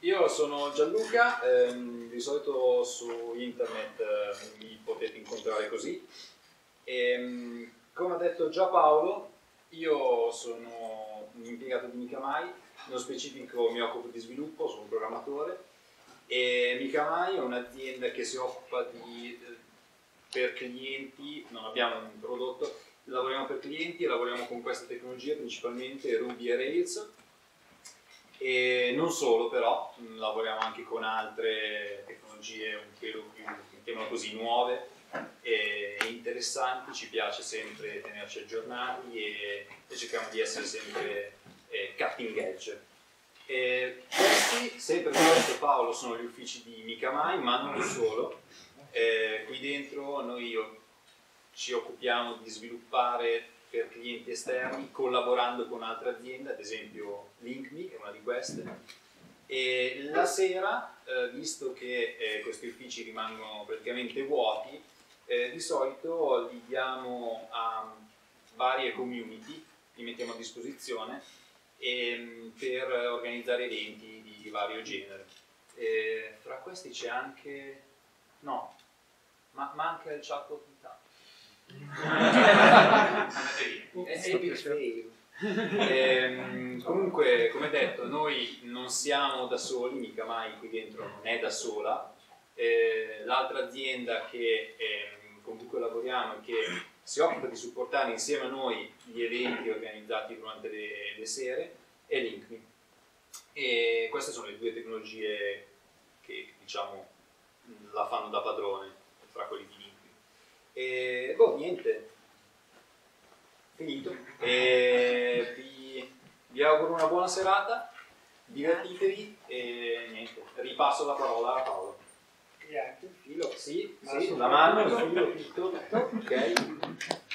Io sono Gianluca, di solito su internet mi potete incontrare così. Come ha detto già Paolo, io sono un impiegato di Micamai, nello specifico mi occupo di sviluppo, sono un programmatore, e Micamai è un'azienda che si occupa di, per clienti, non abbiamo un prodotto, lavoriamo per clienti e lavoriamo con queste tecnologie, principalmente Ruby e Rails. E non solo, però lavoriamo anche con altre tecnologie un pelo più, mettiamolo così, nuove e interessanti. Ci piace sempre tenerci aggiornati e cerchiamo di essere sempre cutting edge. Questi, sempre come ha detto Paolo, sono gli uffici di Micamai, ma non solo. Qui dentro noi ci occupiamo di sviluppare per clienti esterni, collaborando con altre aziende, ad esempio LinkMe, che è una di queste. E la sera, visto che questi uffici rimangono praticamente vuoti, di solito li diamo a varie community, li mettiamo a disposizione per organizzare eventi di vario genere. Fra questi c'è anche... no, ma manca il chatbot di Tato. Comunque, come detto, noi non siamo da soli, Micamai qui dentro non è da sola. L'altra azienda con cui lavoriamo e che si occupa di supportare insieme a noi gli eventi organizzati durante le sere è LinkMe. E queste sono le due tecnologie che, diciamo, la fanno da padrone tra quelli di LinkMe. E niente, finito. Vi auguro una buona serata, divertitevi e niente, ripasso la parola a Paolo. Grazie. Filo, sì, la mano, il filo, tutto, ok.